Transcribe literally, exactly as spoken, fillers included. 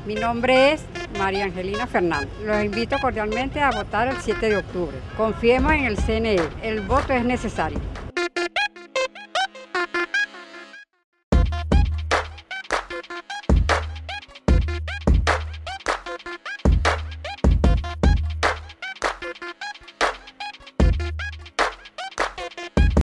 Mi nombre es María Angelina Fernández. Los invito cordialmente a votar el siete de octubre. Confiemos en el C N E. El voto es necesario.